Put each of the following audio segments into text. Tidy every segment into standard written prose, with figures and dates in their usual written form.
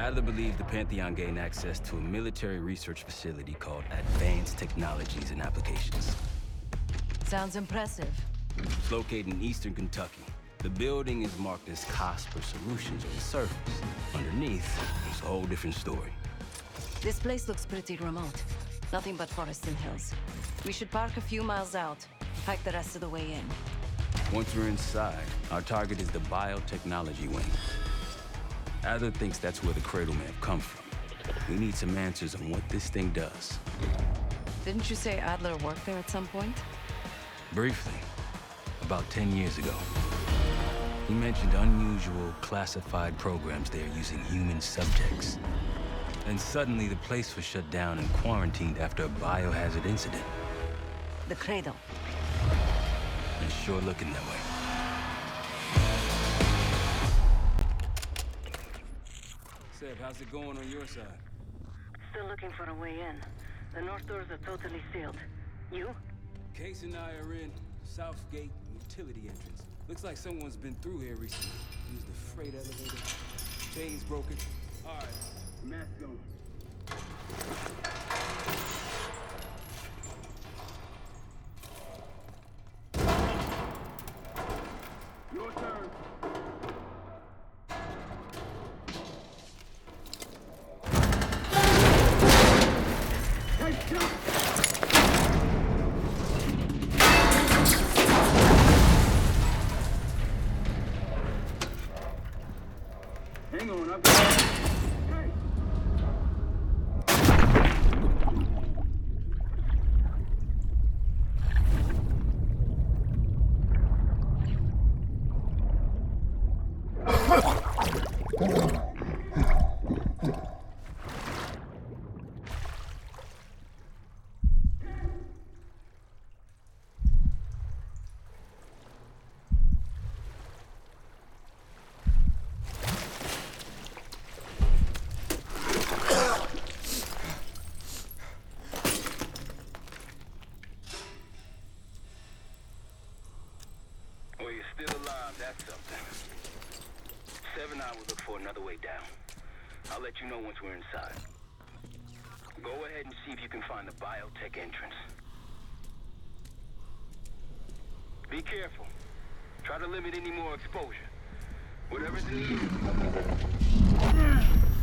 Adler believed the Pantheon gained access to a military research facility called Advanced Technologies and Applications. Sounds impressive. It's located in eastern Kentucky. The building is marked as Cosper Solutions on the surface. Underneath, it's a whole different story. This place looks pretty remote. Nothing but forests and hills. We should park a few miles out, hike the rest of the way in. Once we're inside, our target is the biotechnology wing. Adler thinks that's where the cradle may have come from. We need some answers on what this thing does. Didn't you say Adler worked there at some point? Briefly, about 10 years ago. He mentioned unusual, classified programs there using human subjects. And suddenly the place was shut down and quarantined after a biohazard incident. The cradle. It's sure looking that way. Seb, how's it going on your side? Still looking for a way in. The north doors are totally sealed. You? Case and I are in South Gate utility entrance. Looks like someone's been through here recently. Used the freight elevator. Chains broken. All right, mask on. Your turn. Hey, jump! Hang on, I've got... Hey! Well, you're still alive, that's something. Sev and I will look for another way down. I'll let you know once we're inside. Go ahead and see if you can find the biotech entrance. Be careful. Try to limit any more exposure. Whatever's in the air.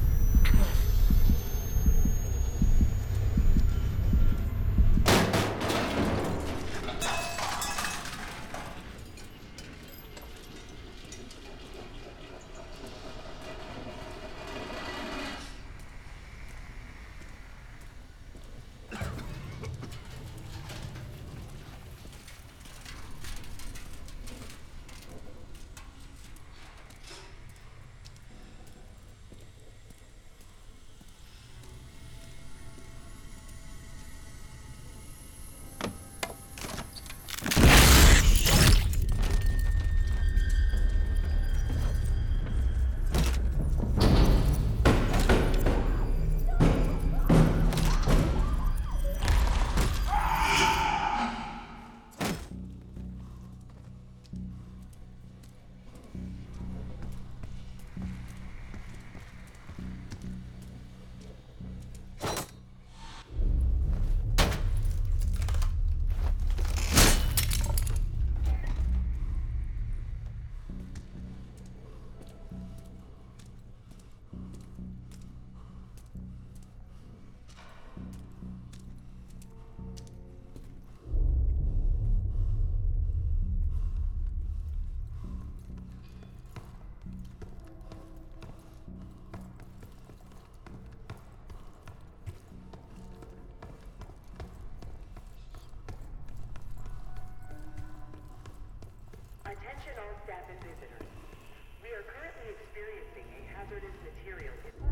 Attention all staff and visitors. We are currently experiencing a hazardous material.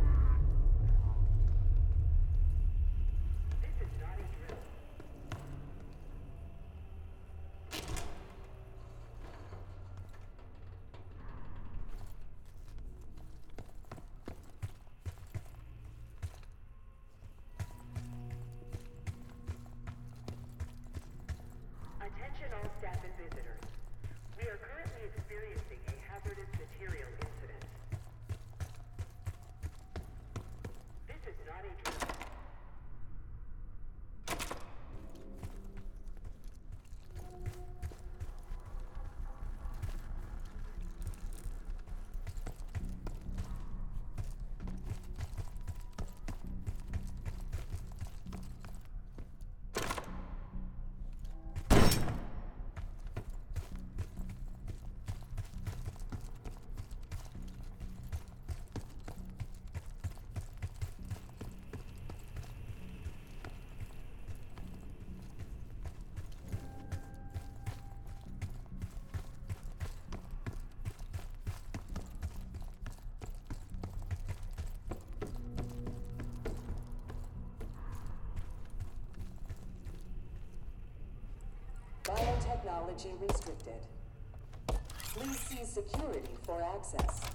This is not a drill. Attention all staff and visitors. We are currently experiencing a hazardous material incident. Biotechnology restricted. Please see security for access.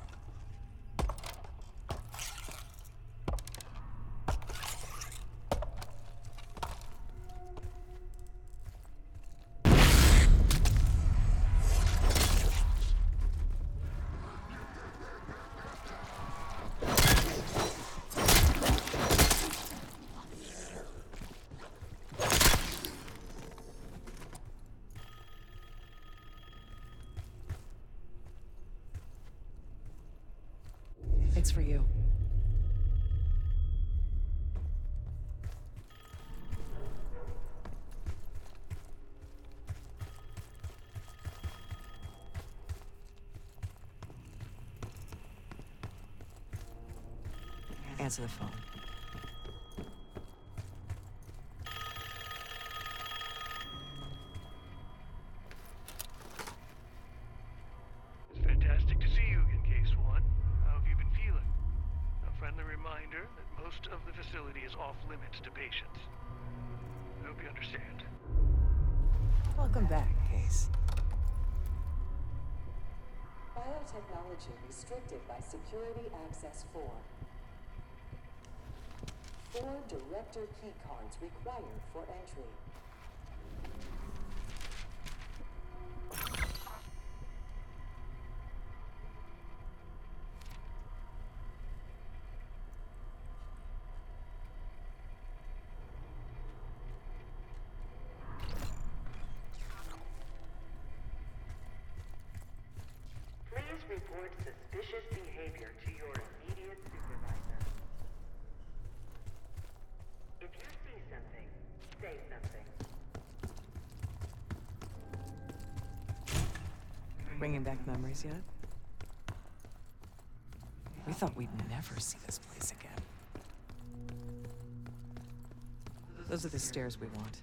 It's for you. Answer the phone. It's fantastic to see you again, Case One. How have you been feeling? A friendly reminder that most of the facility is off limits to patients. I hope you understand. Welcome back, Case. Biotechnology restricted by Security Access 4. 4 director keycards required for entry. Please report suspicious behavior to your immediate supervisor. If you see something, say something. Bringing back memories yet? We thought we'd never see this place again. Those are the stairs we want.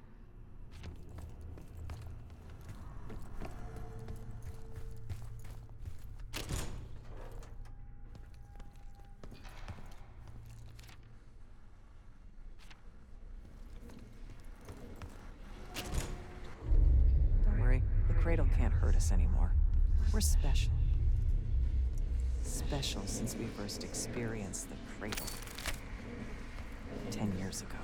Don't worry, the cradle can't hurt us anymore. We're special. Special since we first experienced the cradle 10 years ago.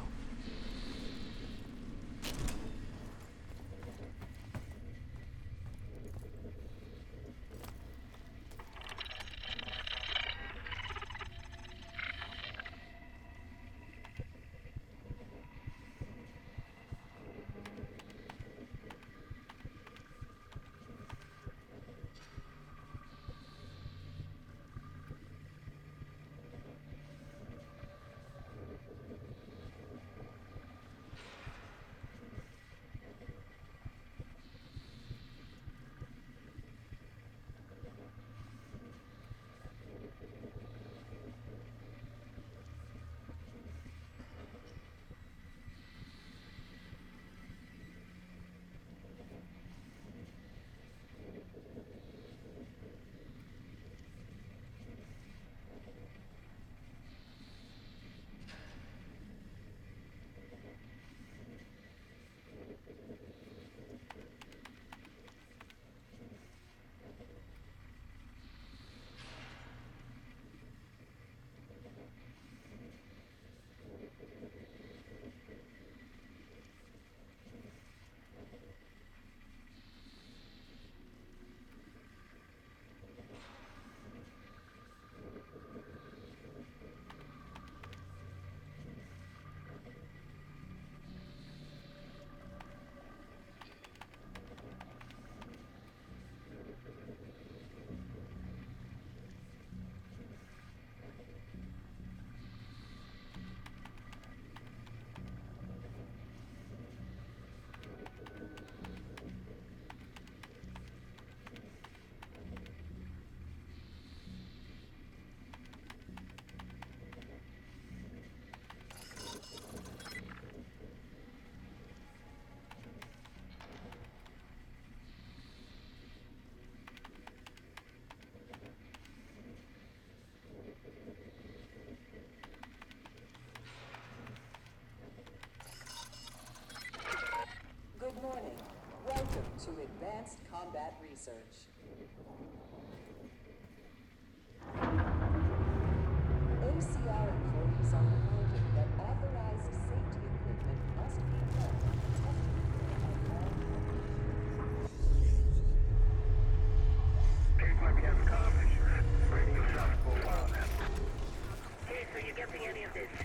Welcome to Advanced Combat Research. ACR employees are reminded that authorized safety equipment must be kept and tested at all times. Case might be having comm issues. Radio stopped for a while now. Hey, so you getting any of this?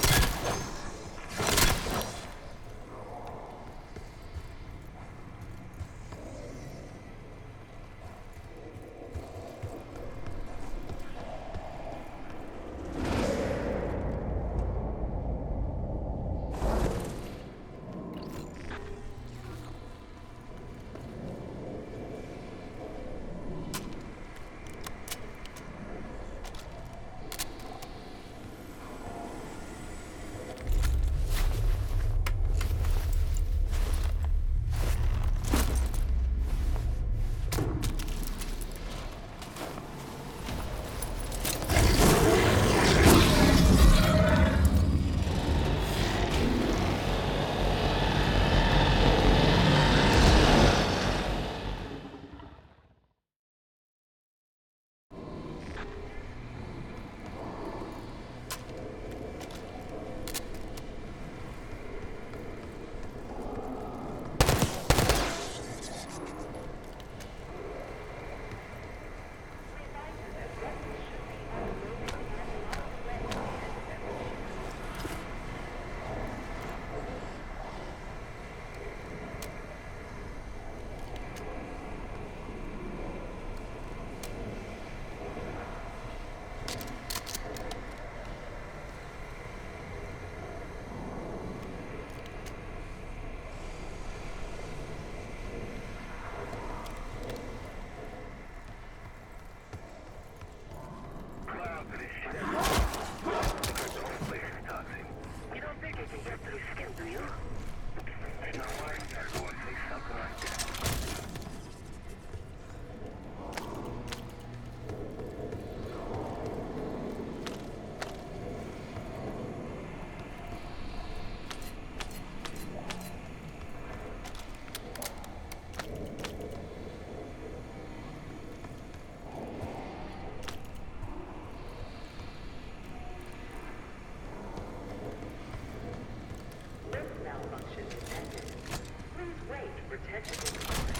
Malfunction detected. Please wait for technical comment.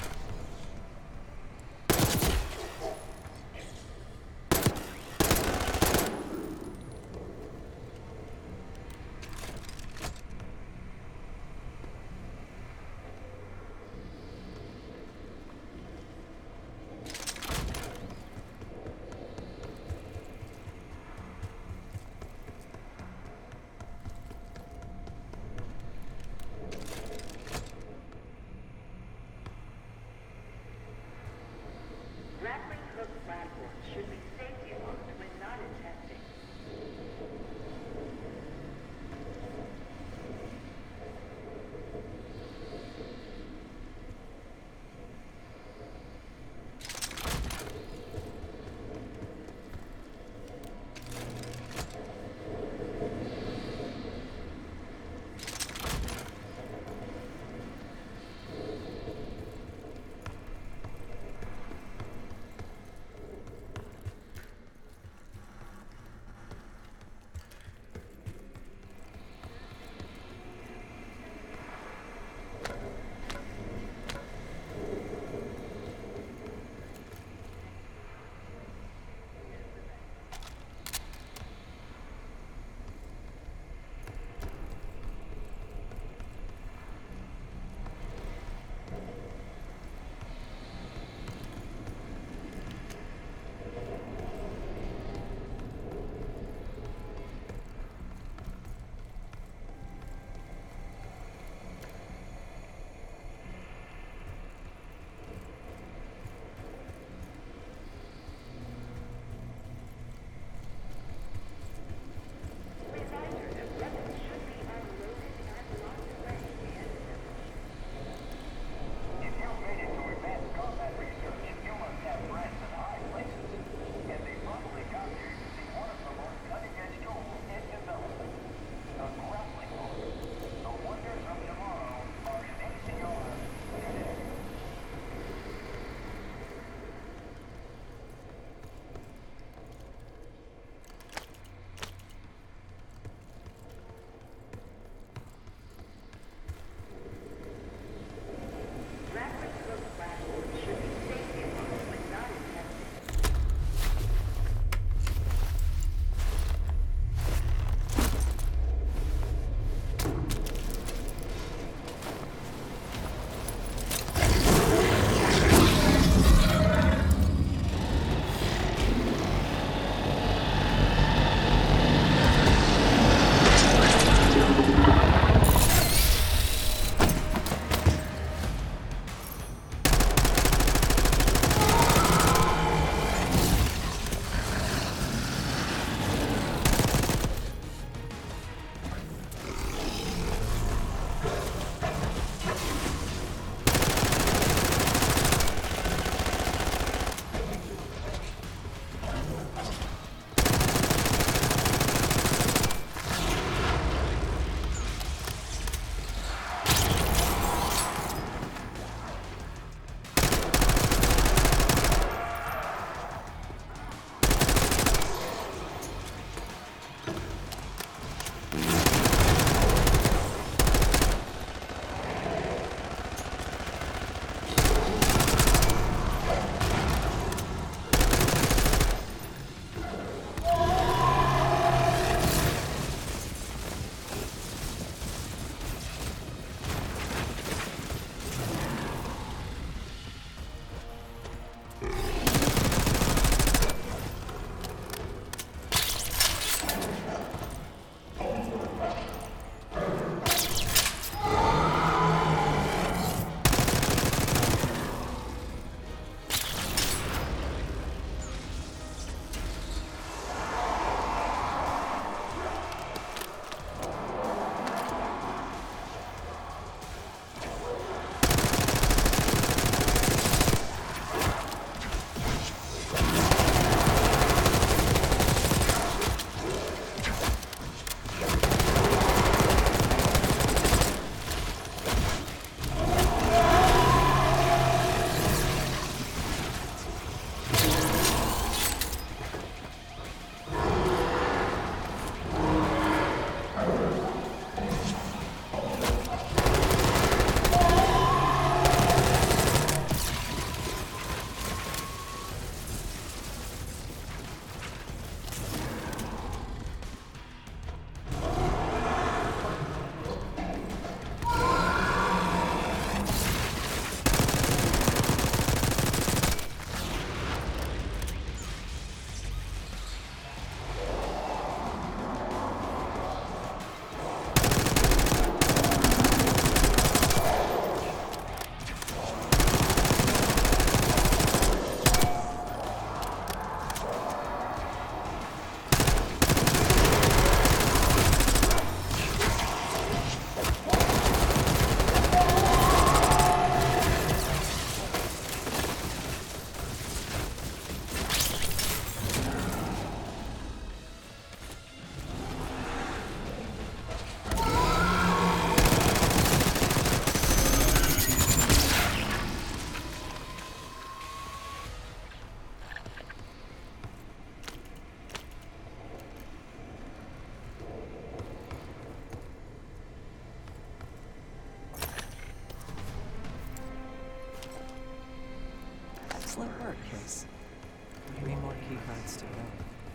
Parrot case. 3 more keycards to go.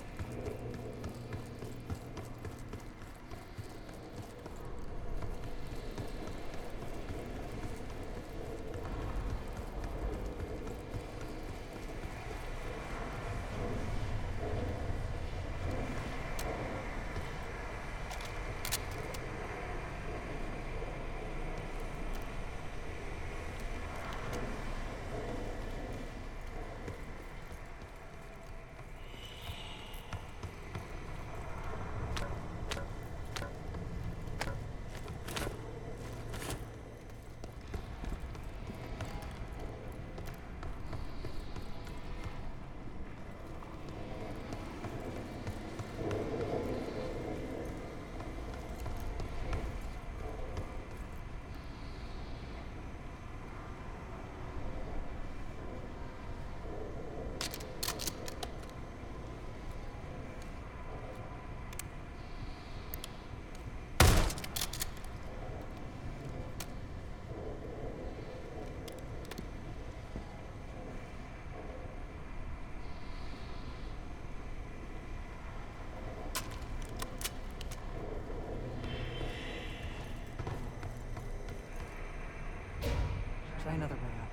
Try another way up.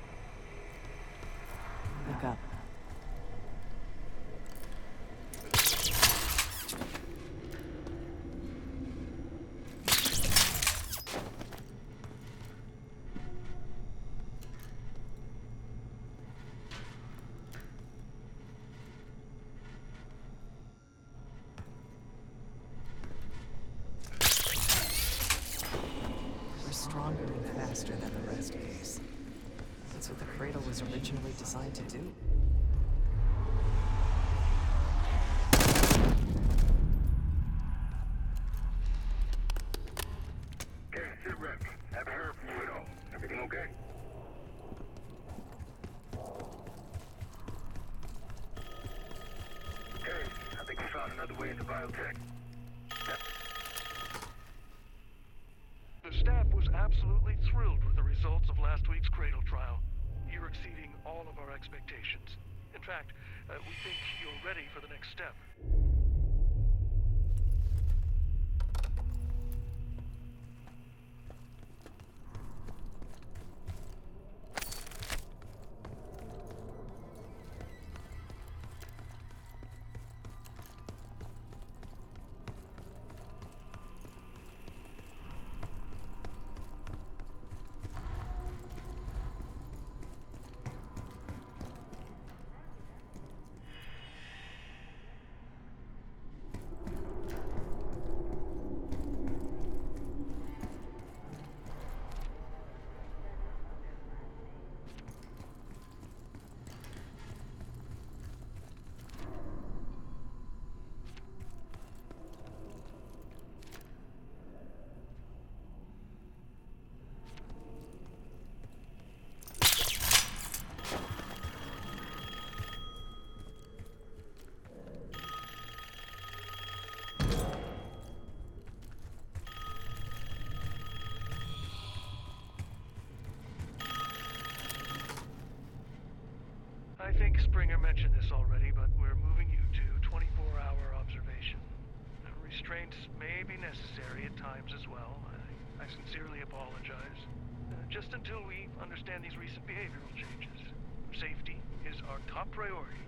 Look up. We're stronger and faster than the rest case. That's what the cradle was originally designed to do. Okay, sit rep. Haven't heard from you at all. Everything okay? Okay, I think we found another way into biotech. The staff was absolutely thrilled with the results of last week's Cradle trial. You're exceeding all of our expectations. In fact, we think you're ready for the next step. I think Springer mentioned this already, but we're moving you to 24-hour observation. Restraints may be necessary at times as well. I sincerely apologize. Just until we understand these recent behavioral changes. Safety is our top priority.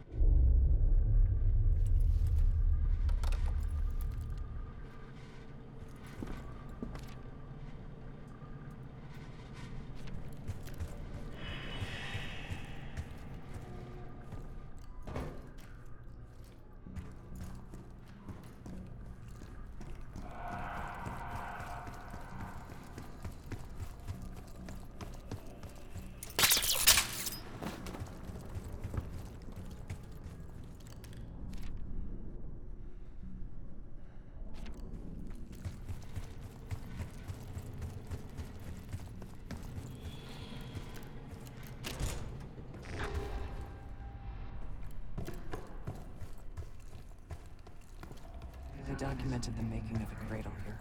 They documented the making of a cradle here.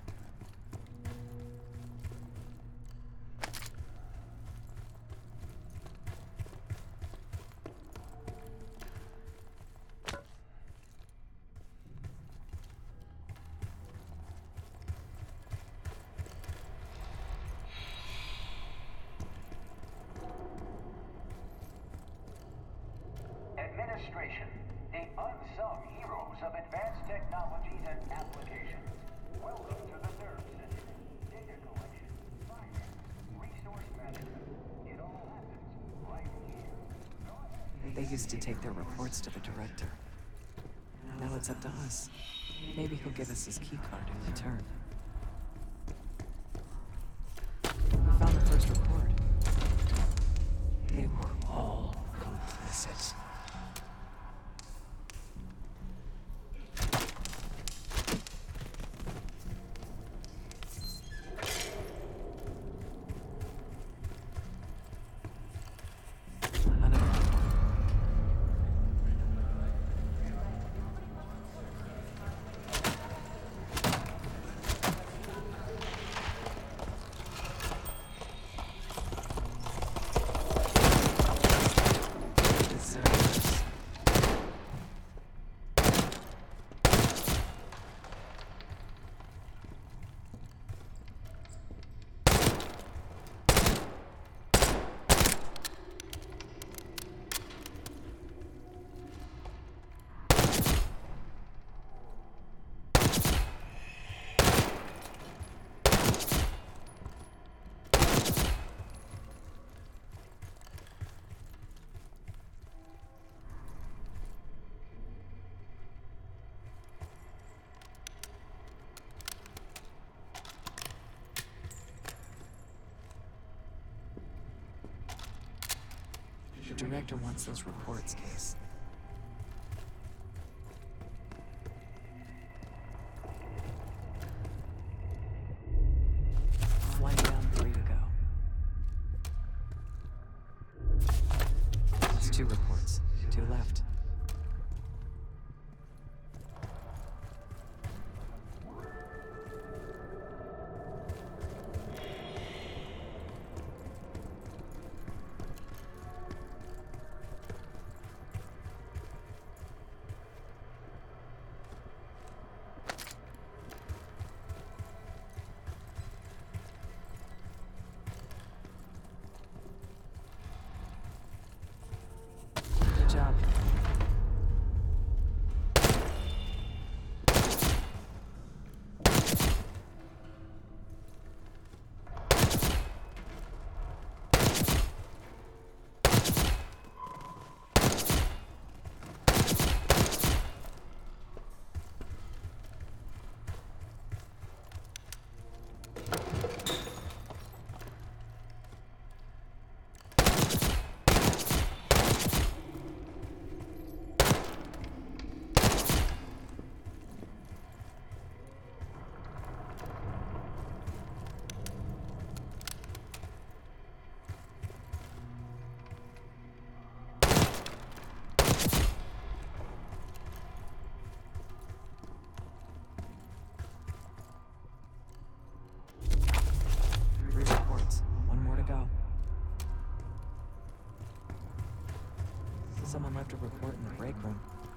some heroes of advanced technologies and applications. Welcome to the nerve center. Data collection, finance, resource management. It all happens right here. Go ahead. They used to take their reports to the director. Now it's up to us. Maybe he'll give us his keycard in return. We found the first report. They were all complicit. The director wants those reports, Case. One down, 3 to go. It's 2 reports, 2 left. Good job. Someone left a report in the break room.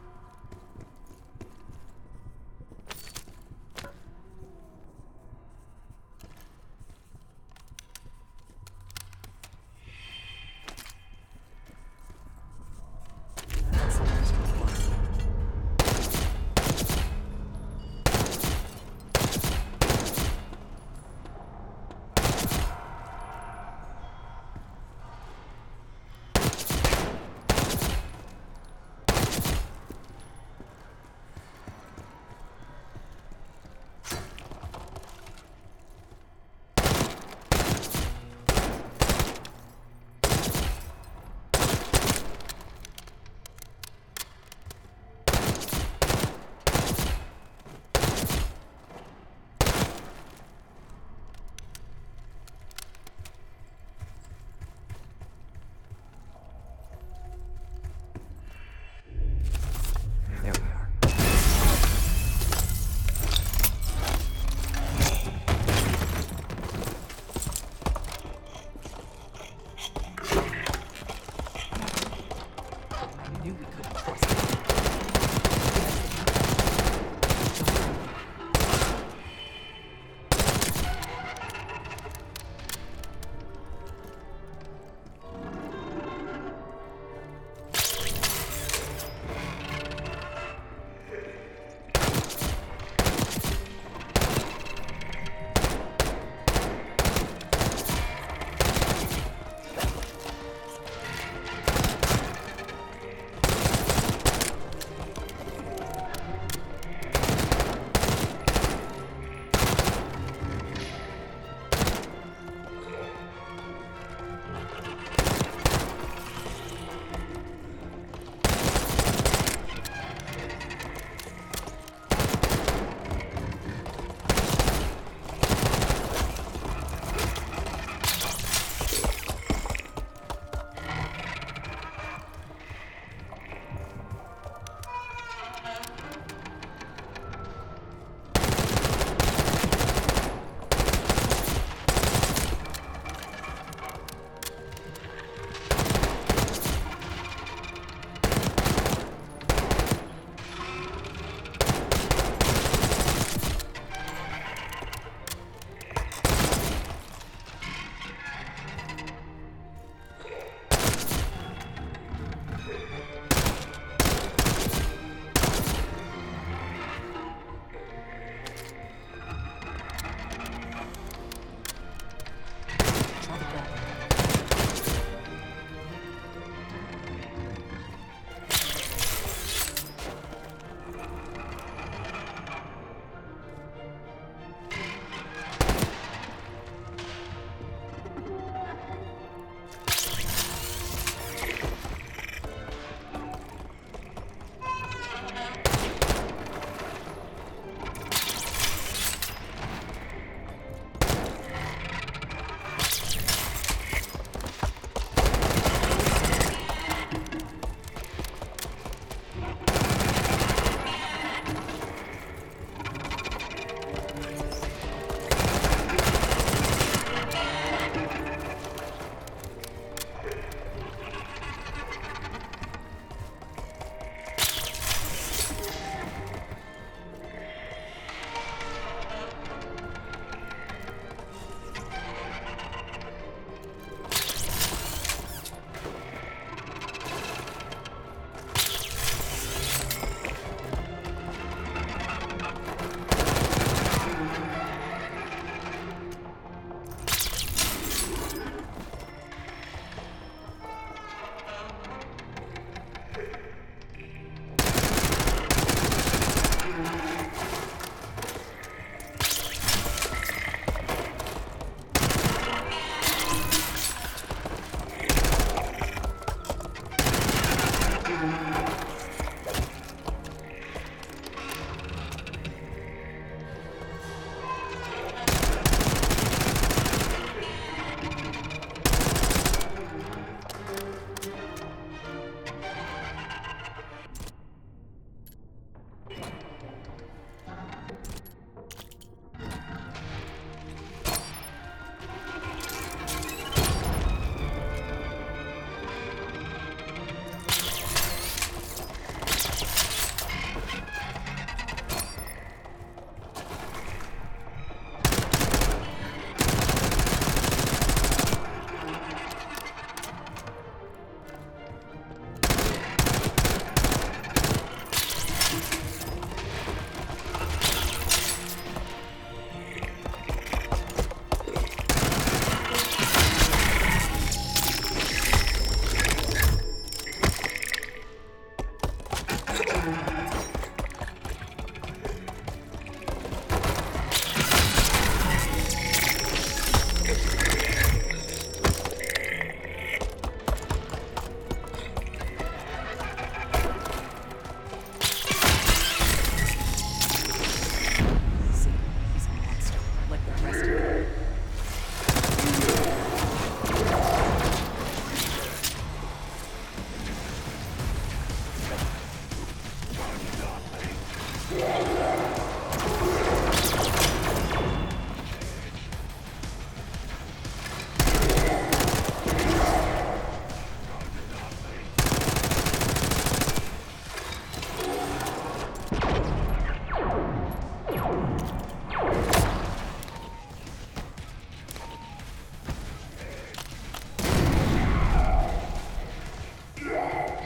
That's the last report.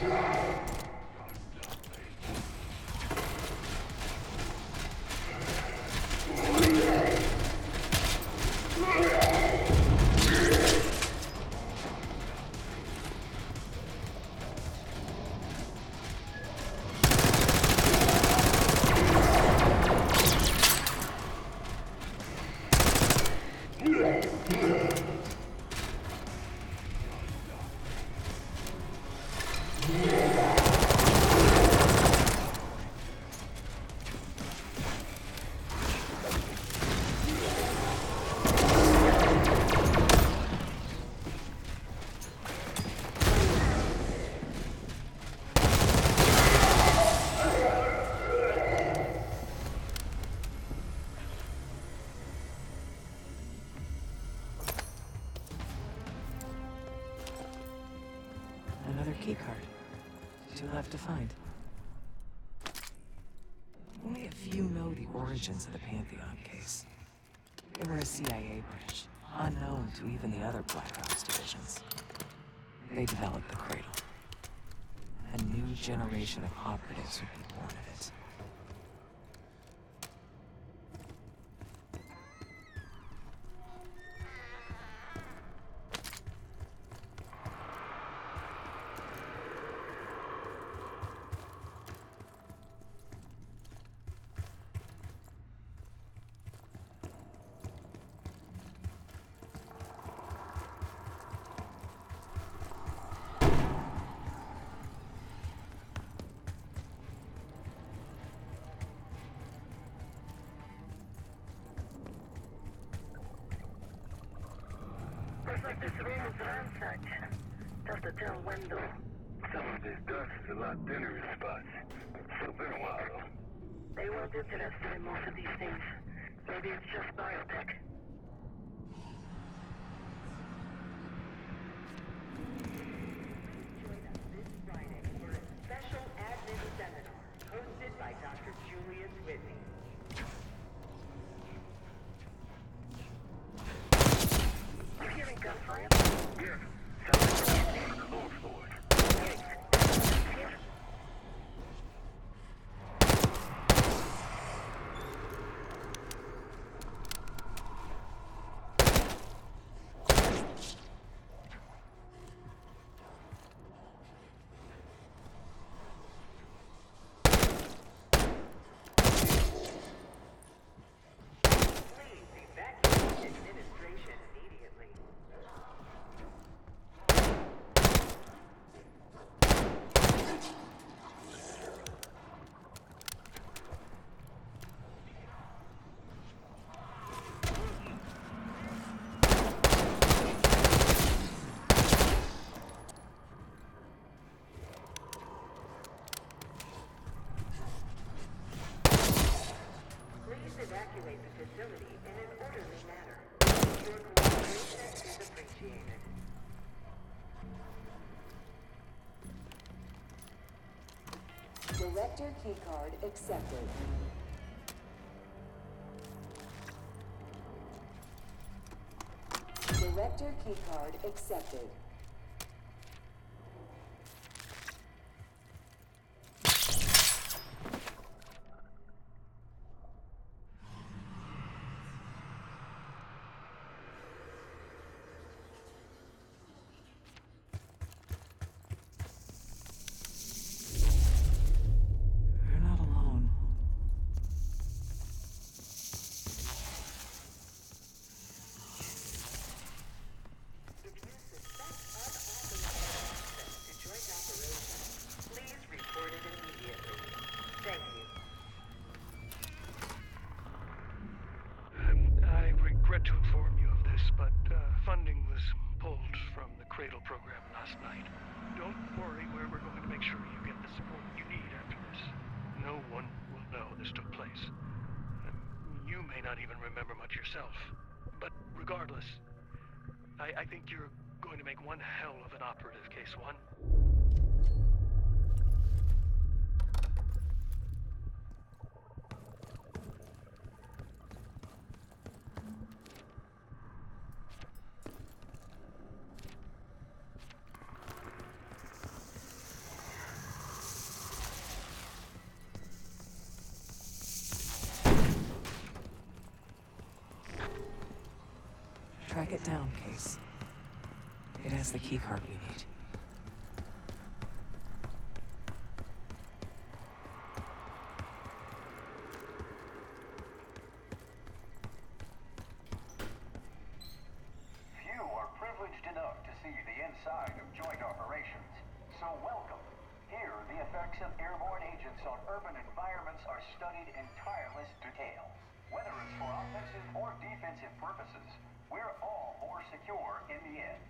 Another keycard. Two left to find. Only a few know the origins of the Pantheon case. They were a CIA branch, unknown to even the other Black Ops divisions. They developed the Cradle. A new generation of operatives would be born of it. Looks like this room is ransacked. Tough to tell when, though. Some of this dust is a lot thinner in spots. It's been a while, though. They weren't interested in most of these things. Maybe it's just biotech. Join us this Friday for a special admin seminar hosted by Dr. Julius Whitney. You hearing gunfire? Yeah. Sounds like we're on the lower floors. Here. Please evacuate administration immediately. Please evacuate the facility in an orderly manner. Your cooperation is appreciated. Director keycard accepted. Director keycard accepted. You're not alone. If you suspect unauthorized access to joint operations, please report it immediately. Thank you. I regret to inform you of this, but funding was pulled from the Cradle program last night. Don't worry, we're going to make sure you get the support you need after this. No one will know this took place. You may not even remember much yourself. But regardless, I think you're going to make one hell of an operative, Case One. Track it down, Case. It has the keycard we need. Few are privileged enough to see the inside of joint operations. So welcome. Here, the effects of airborne agents on urban environments are studied in tireless detail. Whether it's for offensive or defensive purposes, we're all more secure in the end.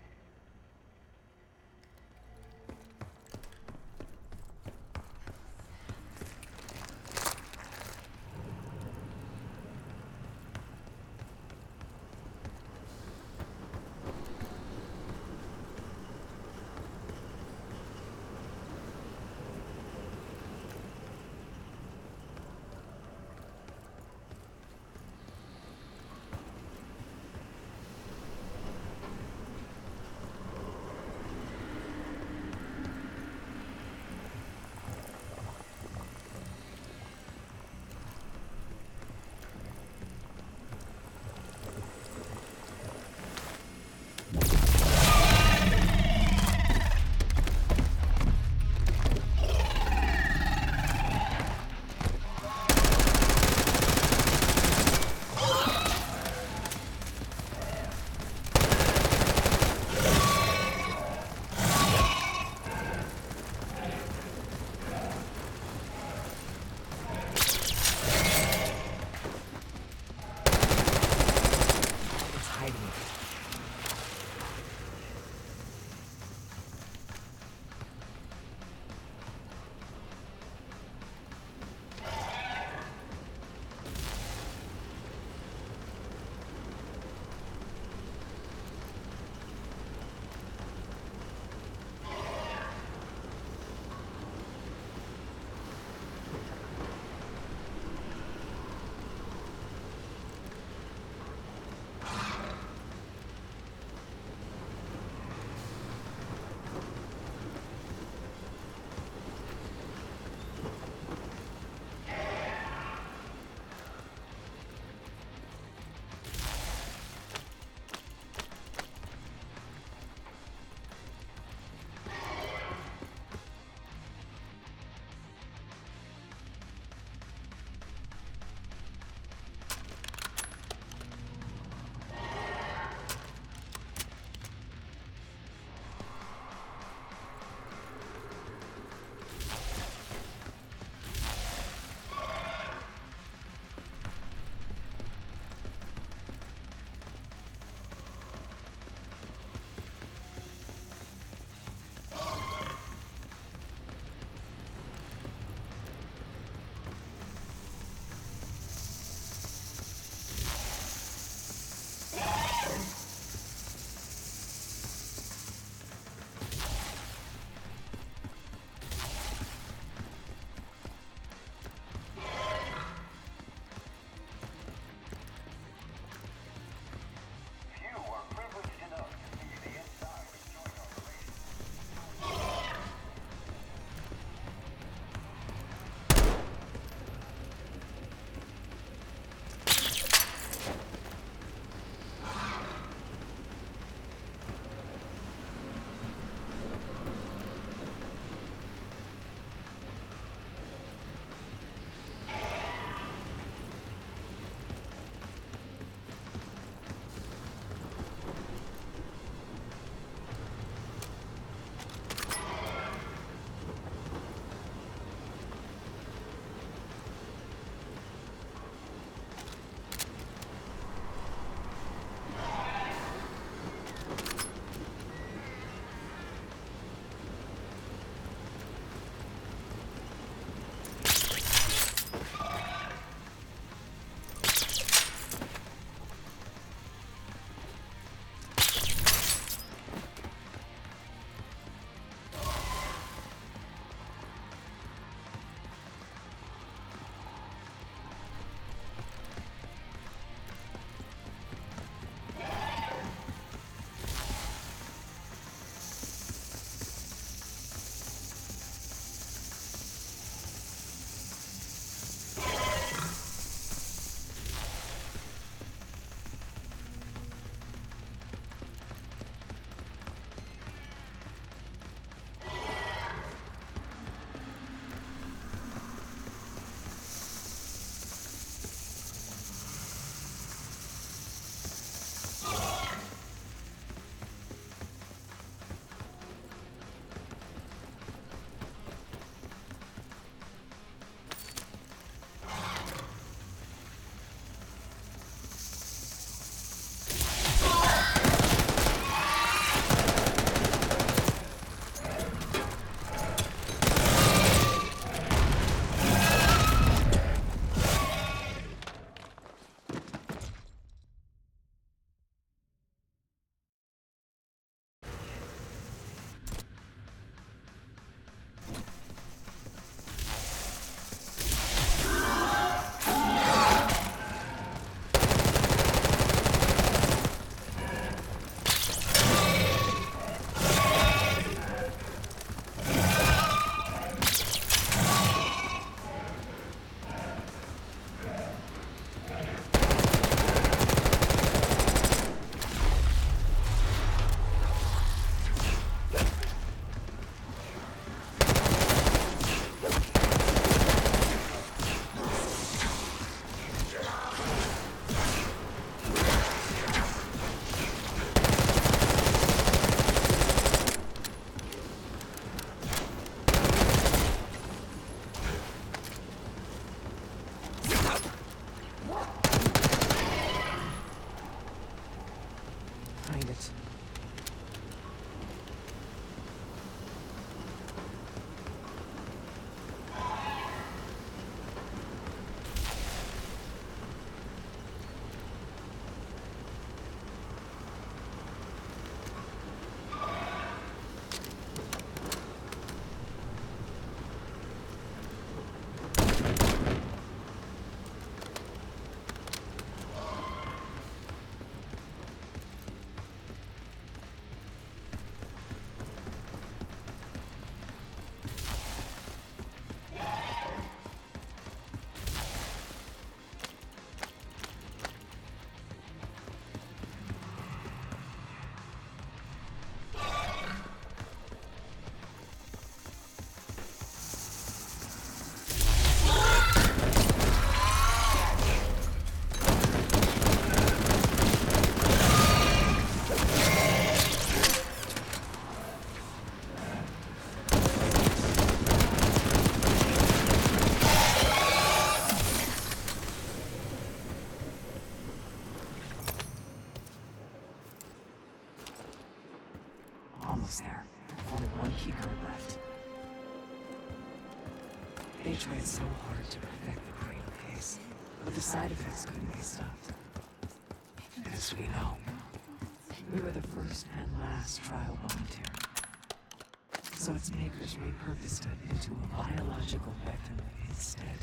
They tried so hard to perfect the cradle case, but the side effects couldn't be stopped. As we know, we were the first and last trial volunteer. So its makers repurposed it into a biological weapon instead.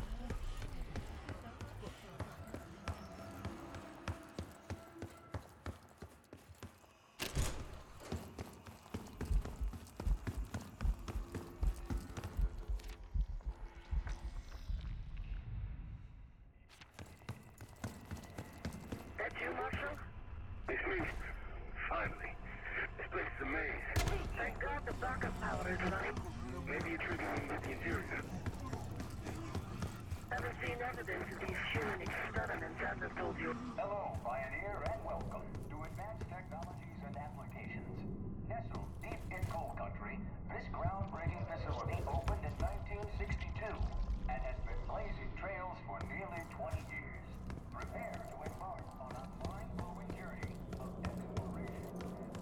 That you, Marshal? It's me. Finally. This place is a maze. Thank God the backup power is running. Maybe you're triggering with the interior. Haven't seen evidence of these human experiments as I've told you. Hello, Pioneer, and welcome to Advanced Technologies and Applications. Nestled deep in coal country, this groundbreaking facility opened in 1962 and has been blazing trails for nearly 20 years. Prepare to embark on a mind-blowing journey of exploration.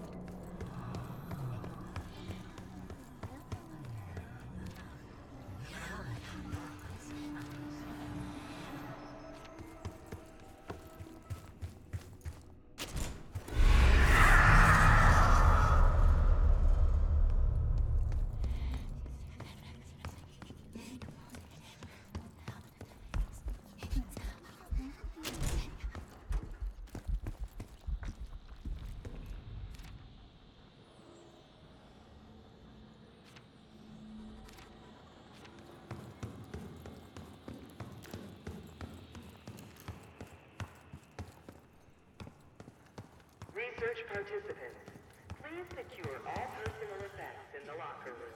Research participants, please secure all personal effects in the locker room.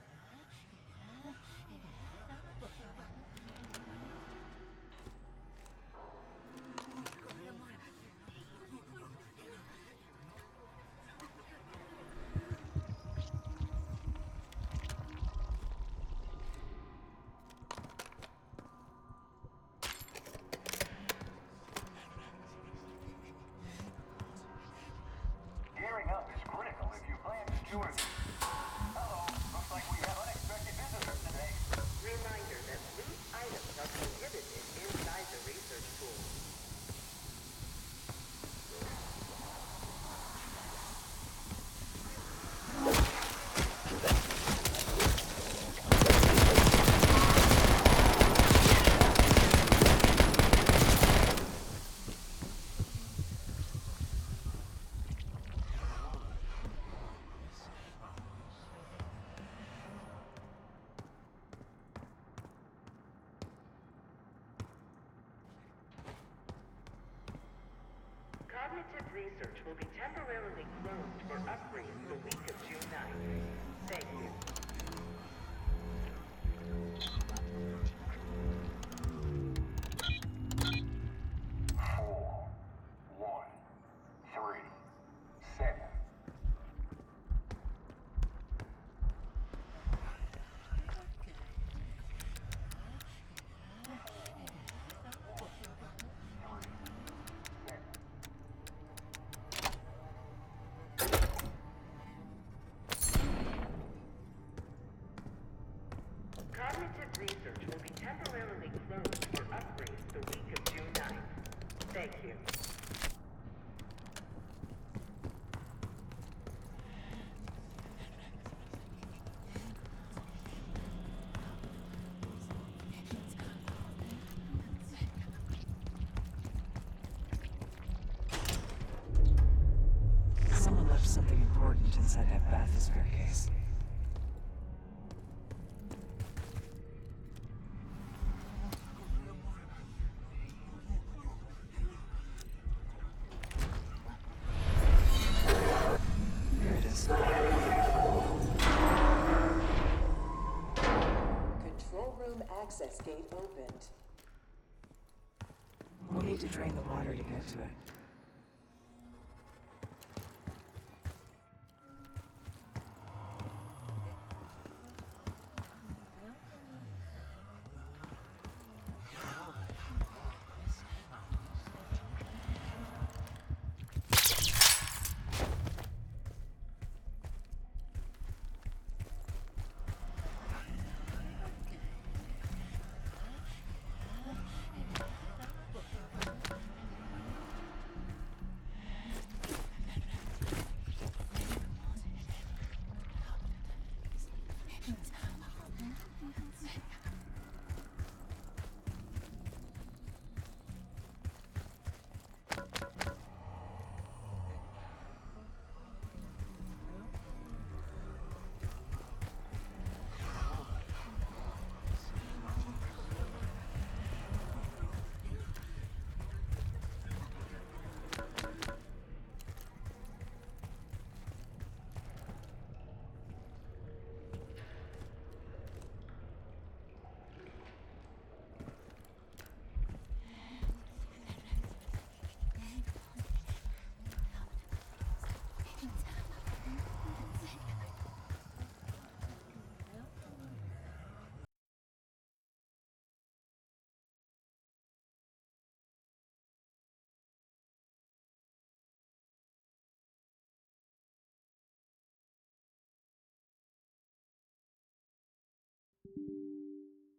Gearing up is critical if you plan to tour. Uh-oh, looks like we have unexpected visitors today. Reminder that loose items are prohibited inside the research pool. Cognitive research will be temporarily closed for upgrades the week of June 9th. Thank you. Four, one, three, seven. Cognitive research will be temporarily closed for upgrades the week of June 9th. Thank you. Someone left something important inside that bathysphere case. Here it is. Control room access gate opened. We'll need to drain the water to get to it.